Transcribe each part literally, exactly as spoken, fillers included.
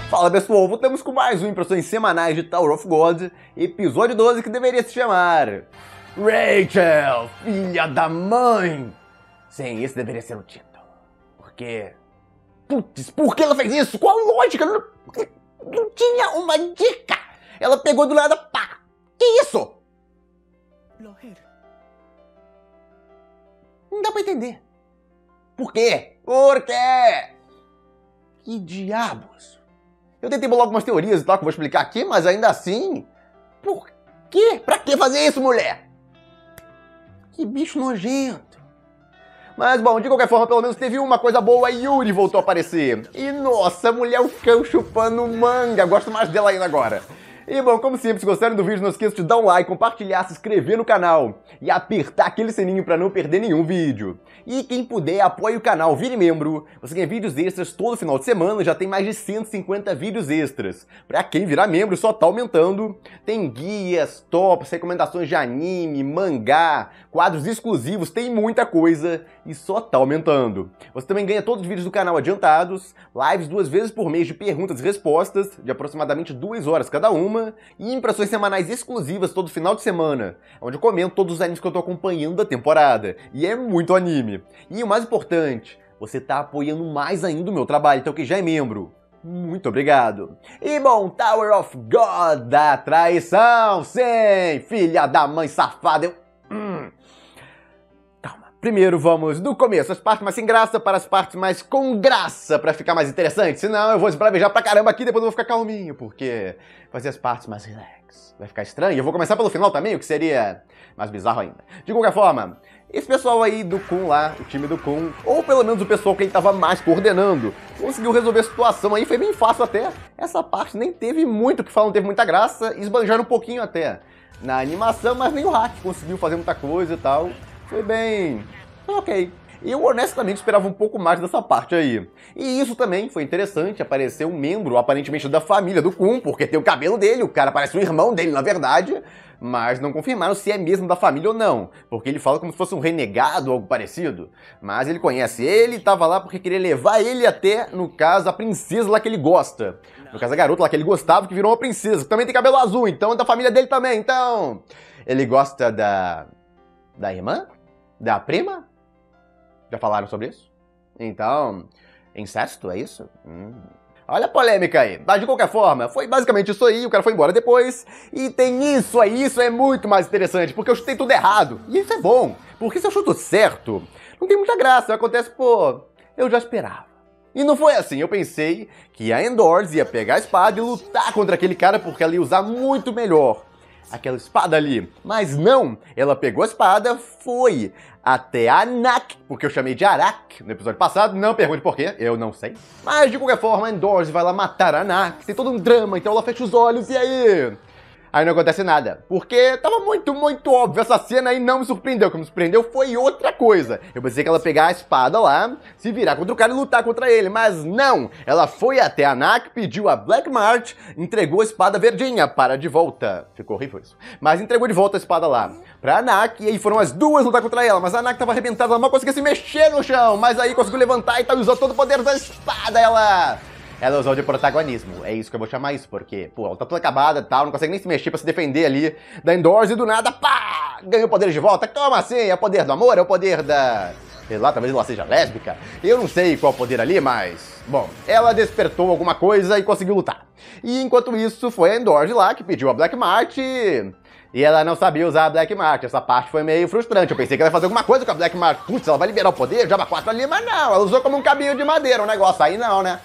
Fala pessoal, voltamos com mais um Impressões Semanais de Tower of God, episódio doze, que deveria se chamar Rachel, filha da mãe. Sim, esse deveria ser o título. Porque... Putz, por que ela fez isso? Qual a lógica? Não, não tinha uma dica. Ela pegou do lado, pá. Que isso? Não dá pra entender. Por quê? Por quê? Que diabos? Eu tentei bolar algumas teorias e tal, que eu vou explicar aqui, mas ainda assim... Por quê? Pra que fazer isso, mulher? Que bicho nojento. Mas, bom, de qualquer forma, pelo menos teve uma coisa boa, a Yuri voltou a aparecer. E, nossa, a mulher é o cão chupando manga. Gosto mais dela ainda agora. E, bom, como sempre, se gostarem do vídeo, não esqueça de dar um like, compartilhar, se inscrever no canal e apertar aquele sininho para não perder nenhum vídeo. E quem puder, apoie o canal, vire membro. Você ganha vídeos extras todo final de semana, já tem mais de cento e cinquenta vídeos extras. Pra quem virar membro, só tá aumentando. Tem guias, tops, recomendações de anime, mangá, quadros exclusivos, tem muita coisa e só tá aumentando. Você também ganha todos os vídeos do canal adiantados, lives duas vezes por mês de perguntas e respostas, de aproximadamente duas horas cada uma, e impressões semanais exclusivas todo final de semana, onde eu comento todos os animes que eu tô acompanhando da temporada. E é muito anime. E o mais importante, você tá apoiando mais ainda o meu trabalho, então quem já é membro, muito obrigado. E bom, Tower of God da traição, sim, filha da mãe safada, eu... Hum. Primeiro vamos do começo, as partes mais sem graça para as partes mais com graça, pra ficar mais interessante. Senão eu vou esbravejar pra caramba aqui, depois eu vou ficar calminho, porque fazer as partes mais relax vai ficar estranho. Eu vou começar pelo final também, o que seria mais bizarro ainda. De qualquer forma, esse pessoal aí do Kun lá, o time do Kun, ou pelo menos o pessoal que ele tava mais coordenando, conseguiu resolver a situação aí, foi bem fácil até. Essa parte nem teve muito o que falar, não teve muita graça, esbanjaram um pouquinho até na animação, mas nem o hack conseguiu fazer muita coisa e tal. Foi bem... ok. Eu honestamente esperava um pouco mais dessa parte aí. E isso também foi interessante, apareceu um membro aparentemente da família do Kun, porque tem o cabelo dele, o cara parece o irmão dele na verdade, mas não confirmaram se é mesmo da família ou não, porque ele fala como se fosse um renegado ou algo parecido. Mas ele conhece ele e tava lá porque queria levar ele até, no caso, a princesa lá que ele gosta. No caso, a garota lá que ele gostava, que virou uma princesa, que também tem cabelo azul, então é da família dele também, então... Ele gosta da... da irmã? Da prima? Já falaram sobre isso? Então, incesto, é isso? Hum. Olha a polêmica aí. Mas de qualquer forma, foi basicamente isso aí, o cara foi embora depois. E tem isso aí, isso é muito mais interessante, porque eu chutei tudo errado. E isso é bom, porque se eu chuto certo, não tem muita graça. Acontece, pô, eu já esperava. E não foi assim, eu pensei que a Endors ia pegar a espada e lutar contra aquele cara, porque ela ia usar muito melhor aquela espada ali. Mas não, ela pegou a espada, foi até a Anak, porque eu chamei de Arak no episódio passado, não pergunte por quê, eu não sei. Mas de qualquer forma, a Endors vai lá matar a Anak, tem todo um drama, então ela fecha os olhos, e aí? Aí não acontece nada, porque tava muito, muito óbvio essa cena e não me surpreendeu. O que me surpreendeu foi outra coisa. Eu pensei que ela ia pegar a espada lá, se virar contra o cara e lutar contra ele, mas não! Ela foi até a Anak, pediu a Black March, entregou a espada verdinha para de volta. Ficou horrível isso. Mas entregou de volta a espada lá pra Anak, e aí foram as duas lutar contra ela, mas a Anak tava arrebentada, ela mal conseguia se mexer no chão, mas aí conseguiu levantar e tal, usou todo o poder da espada, ela... Ela usou de protagonismo, é isso que eu vou chamar isso, porque, pô, ela tá toda acabada e tal, não consegue nem se mexer pra se defender ali da Endors e do nada, pá, ganhou poder de volta. Como assim? É o poder do amor? É o poder da... sei lá, talvez ela seja lésbica? Eu não sei qual é o poder ali, mas... bom, ela despertou alguma coisa e conseguiu lutar. E enquanto isso, foi a Endors lá que pediu a Black March e... e ela não sabia usar a Black March. Essa parte foi meio frustrante. Eu pensei que ela ia fazer alguma coisa com a Black March. Putz, ela vai liberar o poder, Jabba quatro ali, mas não, ela usou como um cabinho de madeira o negócio. Aí não, né?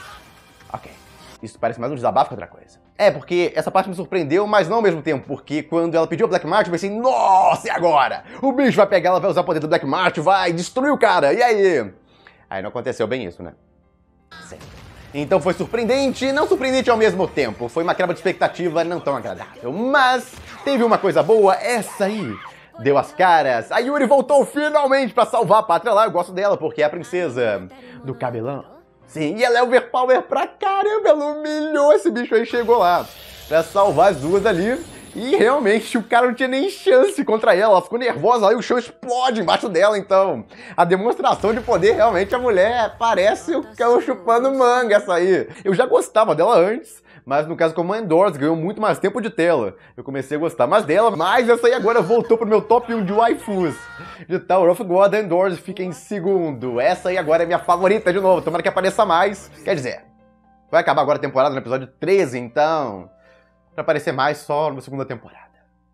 Ok, isso parece mais um desabafo que outra coisa. É, porque essa parte me surpreendeu, mas não ao mesmo tempo, porque quando ela pediu a Black March, eu pensei, nossa, e agora? O bicho vai pegar, ela vai usar o poder do Black March, vai destruir o cara, e aí? Aí não aconteceu bem isso, né? Sim. Então foi surpreendente e não surpreendente ao mesmo tempo. Foi uma quebra de expectativa não tão agradável, mas teve uma coisa boa, essa aí. Deu as caras, a Yuri voltou finalmente pra salvar a pátria lá, eu gosto dela porque é a princesa do cabelão. Sim, e ela é overpower pra caramba, ela humilhou esse bicho aí, chegou lá pra salvar as duas ali. E realmente o cara não tinha nem chance contra ela, ela ficou nervosa, aí o chão explode embaixo dela, então a demonstração de poder, realmente a mulher parece o cão chupando manga essa aí. Eu já gostava dela antes, mas no caso como a Endorse ganhou muito mais tempo de tela, eu comecei a gostar mais dela, mas essa aí agora voltou pro meu top um de waifus. De Tower of God, a Endorse fica em segundo, essa aí agora é minha favorita de novo, tomara que apareça mais, quer dizer, vai acabar agora a temporada no episódio treze, então, pra aparecer mais só na segunda temporada.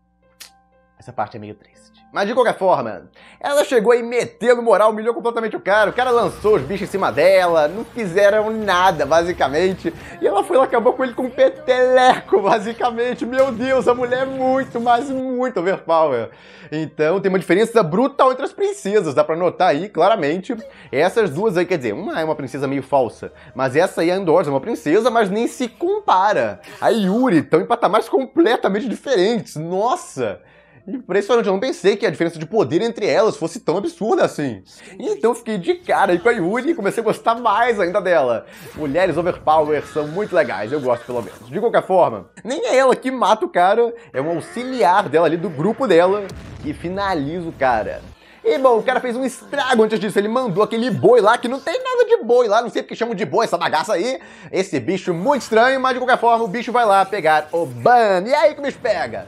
Essa parte é meio triste. Mas de qualquer forma, ela chegou aí metendo moral, humilhou completamente o cara, o cara lançou os bichos em cima dela, não fizeram nada, basicamente, e ela foi lá, acabou com ele com um peteleco, basicamente. Meu Deus, a mulher é muito, mas muito overpower. Então tem uma diferença brutal entre as princesas, dá pra notar aí, claramente, essas duas aí, quer dizer, uma é uma princesa meio falsa, mas essa aí, a Endorse, é uma princesa, mas nem se compara. A Yuri estão em patamares completamente diferentes, nossa! Impressionante, eu não pensei que a diferença de poder entre elas fosse tão absurda assim. Então fiquei de cara aí com a Yuri e comecei a gostar mais ainda dela. Mulheres overpower são muito legais, eu gosto pelo menos. De qualquer forma, nem é ela que mata o cara, é um auxiliar dela ali, do grupo dela, que finaliza o cara. E bom, o cara fez um estrago antes disso, ele mandou aquele boi lá, que não tem nada de boi lá, não sei porque chamam de boi essa bagaça aí. Esse bicho muito estranho, mas de qualquer forma o bicho vai lá pegar o Ban. E aí que o bicho pega?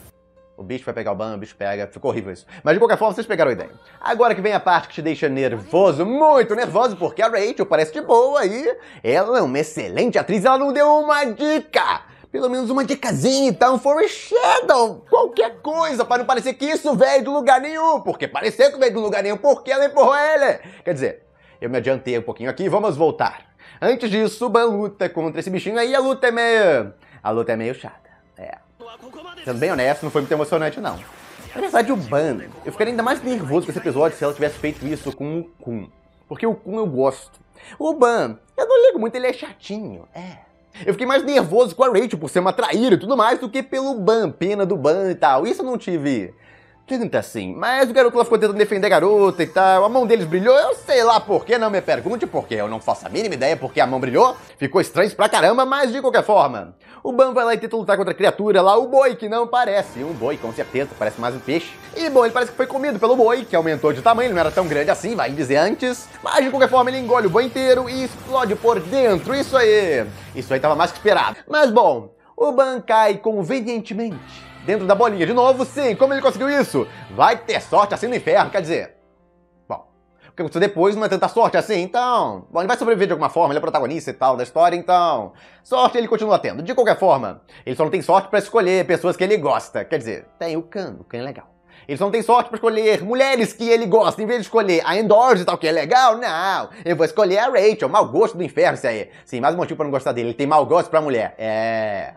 O bicho vai pegar o ban, o bicho pega, ficou horrível isso. Mas de qualquer forma, vocês pegaram a ideia. Agora que vem a parte que te deixa nervoso, muito nervoso, porque a Rachel parece de boa e ela é uma excelente atriz, ela não deu uma dica. Pelo menos uma dicasinha, então, foreshadow, qualquer coisa, para não parecer que isso veio do lugar nenhum, porque pareceu que veio do lugar nenhum, porque ela empurrou ele. Quer dizer, eu me adiantei um pouquinho aqui, vamos voltar. Antes disso, o Ban luta contra esse bichinho aí, a luta é meio... A luta é meio chata, é. Sendo bem honesto, não foi muito emocionante, não. Na verdade, o Ban, eu ficaria ainda mais nervoso com esse episódio se ela tivesse feito isso com o Kun. Porque o Kun eu gosto. O Ban, eu não ligo muito, ele é chatinho, é. Eu fiquei mais nervoso com a Rachel por ser uma traíra e tudo mais do que pelo Ban, pena do Ban e tal. Isso eu não tive tanta assim. Mas o garoto lá ficou tentando defender a garota e tal. A mão deles brilhou, eu sei lá por quê, não me pergunte por quê. Eu não faço a mínima ideia porque a mão brilhou. Ficou estranho pra caramba, mas de qualquer forma. O Ban vai lá e tenta lutar contra a criatura lá, o boi, que não parece um boi, com certeza, parece mais um peixe. E bom, ele parece que foi comido pelo boi, que aumentou de tamanho, ele não era tão grande assim, vai dizer antes. Mas de qualquer forma ele engole o boi inteiro e explode por dentro, isso aí. Isso aí tava mais que esperado. Mas bom, o Ban cai convenientemente dentro da bolinha de novo, sim, como ele conseguiu isso? Vai ter sorte assim no inferno, quer dizer... Bom, o que aconteceu depois não é tanta sorte assim, então... Bom, ele vai sobreviver de alguma forma, ele é protagonista e tal da história, então... Sorte ele continua tendo. De qualquer forma, ele só não tem sorte pra escolher pessoas que ele gosta. Quer dizer, tem o Kan, o Kan é legal. Ele só não tem sorte pra escolher mulheres que ele gosta. Em vez de escolher a Endorse e tal, que é legal, não. Eu vou escolher a Rachel, mau gosto do inferno, isso aí. Sim, mais um motivo pra não gostar dele, ele tem mau gosto pra mulher. É...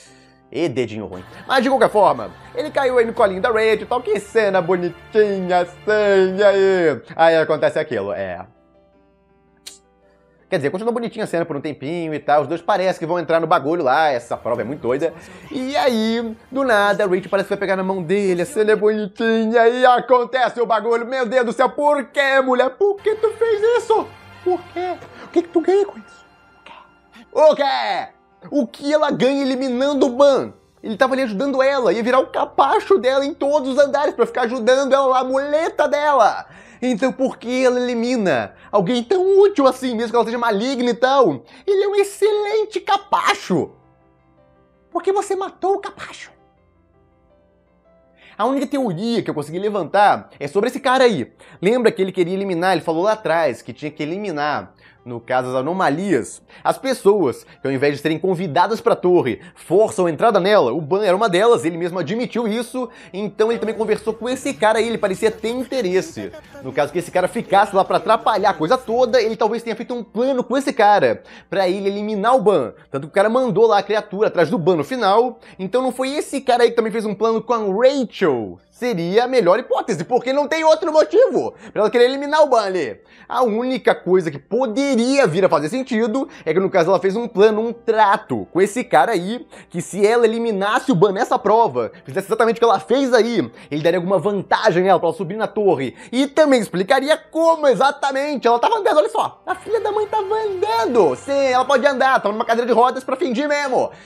E dedinho ruim. Mas de qualquer forma, ele caiu aí no colinho da Rachel e tal. Que cena bonitinha assim, aí. Aí acontece aquilo, é... Quer dizer, continua bonitinha a cena por um tempinho e tal. Os dois parecem que vão entrar no bagulho lá. Essa prova é muito doida. E aí, do nada, a Rachel parece que vai pegar na mão dele. A cena é bonitinha e acontece o bagulho. Meu Deus do céu, por que, mulher? Por que tu fez isso? Por quê? O que que tu ganha com isso? O quê? O que ela ganha eliminando o Ban? Ele tava ali ajudando ela, ia virar o capacho dela em todos os andares pra ficar ajudando ela lá, a muleta dela. Então por que ela elimina alguém tão útil assim, mesmo que ela seja maligna e tal? Ele é um excelente capacho. Por que você matou o capacho? A única teoria que eu consegui levantar é sobre esse cara aí. Lembra que ele queria eliminar, ele falou lá atrás que tinha que eliminar, no caso das anomalias, as pessoas que ao invés de serem convidadas pra torre, forçam a entrada nela. O Ban era uma delas, ele mesmo admitiu isso, então ele também conversou com esse cara aí, ele parecia ter interesse. No caso que esse cara ficasse lá pra atrapalhar a coisa toda, ele talvez tenha feito um plano com esse cara, pra ele eliminar o Ban. Tanto que o cara mandou lá a criatura atrás do Ban no final, então não foi esse cara aí que também fez um plano com a Rachel. Seria a melhor hipótese, porque não tem outro motivo pra ela querer eliminar o Ban ali. A única coisa que poderia vir a fazer sentido é que no caso ela fez um plano, um trato com esse cara aí, que se ela eliminasse o Ban nessa prova, fizesse exatamente o que ela fez aí, ele daria alguma vantagem nela pra ela subir na torre. E também explicaria como exatamente ela tava andando, olha só, a filha da mãe tava andando. Sim, ela pode andar, tava numa cadeira de rodas pra fingir mesmo.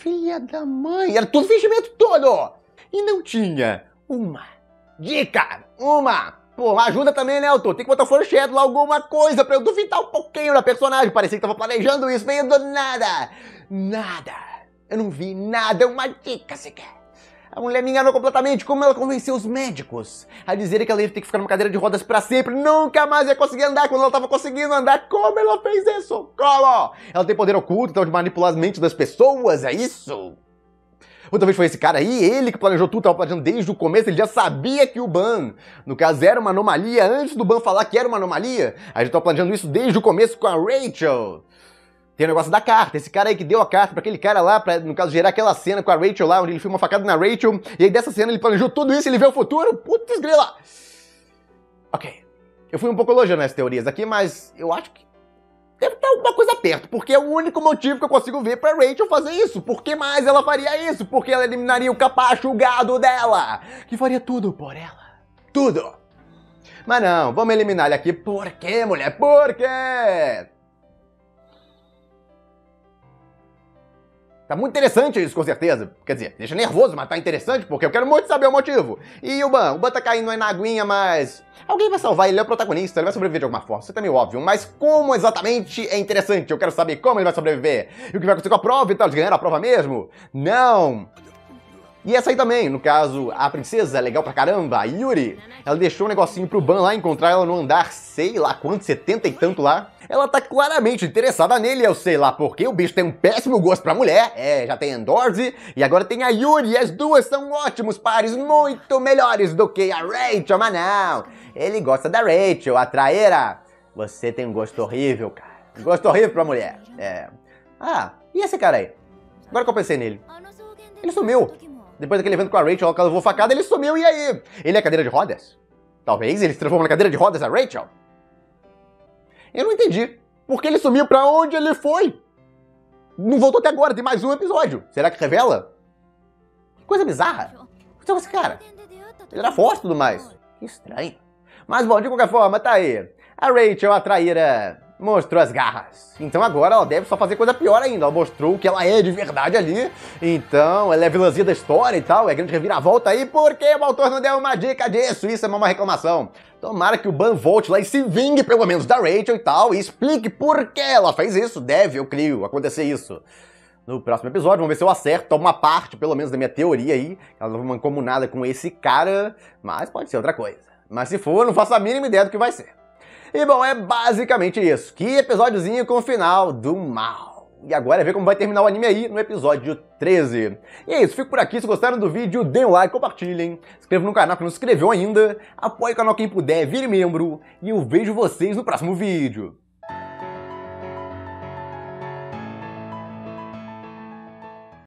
Filha da mãe, era tudo fingimento todo! E não tinha uma dica, uma... Pô, ajuda também, né, autor? Tem que botar foreshadow lá, alguma coisa pra eu duvidar um pouquinho da personagem. Parecia que tava planejando isso, veio do nada. Nada. Eu não vi nada, uma dica sequer. A mulher me enganou completamente. Como ela convenceu os médicos a dizerem que ela ia ter que ficar numa cadeira de rodas pra sempre, nunca mais ia conseguir andar quando ela tava conseguindo andar. Como ela fez isso? Como? Ela tem poder oculto, então de manipular as mentes das pessoas, é isso? Ou talvez foi esse cara aí, ele que planejou tudo, tava planejando desde o começo, ele já sabia que o Ban, no caso, era uma anomalia, antes do Ban falar que era uma anomalia. A gente tava planejando isso desde o começo com a Rachel. Tem o negócio da carta, esse cara aí que deu a carta pra aquele cara lá, pra, no caso, gerar aquela cena com a Rachel lá, onde ele filma uma facada na Rachel, e aí dessa cena ele planejou tudo isso, ele vê o futuro, putz grila. Ok, eu fui um pouco elogiando as teorias aqui, mas eu acho que deve estar alguma coisa perto, porque é o único motivo que eu consigo ver pra Rachel fazer isso. Por que mais ela faria isso? Porque ela eliminaria o capacho, o gado dela, que faria tudo por ela. Tudo. Mas não, vamos eliminar ele aqui. Por quê, mulher? Por quê? Tá muito interessante isso, com certeza. Quer dizer, deixa nervoso, mas tá interessante porque eu quero muito saber o motivo. E o Ban? O Ban tá caindo aí na aguinha, mas... alguém vai salvar ele, ele é o protagonista, ele vai sobreviver de alguma forma. Isso tá meio óbvio, mas como exatamente é interessante? Eu quero saber como ele vai sobreviver. E o que vai acontecer com a prova e tal? Eles ganharam a prova mesmo? Não! E essa aí também, no caso, a princesa, legal pra caramba, a Yuri, ela deixou um negocinho pro Ban lá, encontrar ela no andar, sei lá quanto, setenta e tanto lá. Ela tá claramente interessada nele, eu sei lá porque o bicho tem um péssimo gosto pra mulher. É, já tem a Endorse e agora tem a Yuri, e as duas são ótimos pares, muito melhores do que a Rachel, mas não. Ele gosta da Rachel, a traíra. Você tem um gosto horrível, cara. Um gosto horrível pra mulher. É. Ah, e esse cara aí? Agora que eu pensei nele. Ele sumiu. Depois daquele evento com a Rachel, ela levou facada, ele sumiu, e aí? Ele é cadeira de rodas? Talvez ele se transformou na cadeira de rodas, a Rachel? Eu não entendi. Por que ele sumiu? Pra onde ele foi? Não voltou até agora, tem mais um episódio. Será que revela? Que coisa bizarra. O que aconteceu com esse cara? Ele era forte e tudo mais. Que estranho. Mas bom, de qualquer forma, tá aí. A Rachel, a traíra, mostrou as garras. Então agora ela deve só fazer coisa pior ainda. Ela mostrou que ela é de verdade ali. Então ela é a vilãzinha da história e tal. É grande reviravolta aí. Por que o autor não deu uma dica disso? Isso é uma reclamação. Tomara que o Ban volte lá e se vingue pelo menos da Rachel e tal. E explique por que ela fez isso. Deve, eu creio, acontecer isso. No próximo episódio, vamos ver se eu acerto uma parte, pelo menos, da minha teoria aí. Ela não vai mancomunada com esse cara. Mas pode ser outra coisa. Mas se for, não faço a mínima ideia do que vai ser. E bom, é basicamente isso. Que episódiozinho com o final do mal. E agora é ver como vai terminar o anime aí no episódio treze. E é isso, fico por aqui. Se gostaram do vídeo, deem um like, compartilhem. Se inscrevam no canal que não se inscreveu ainda. Apoie o canal quem puder, vire membro. E eu vejo vocês no próximo vídeo.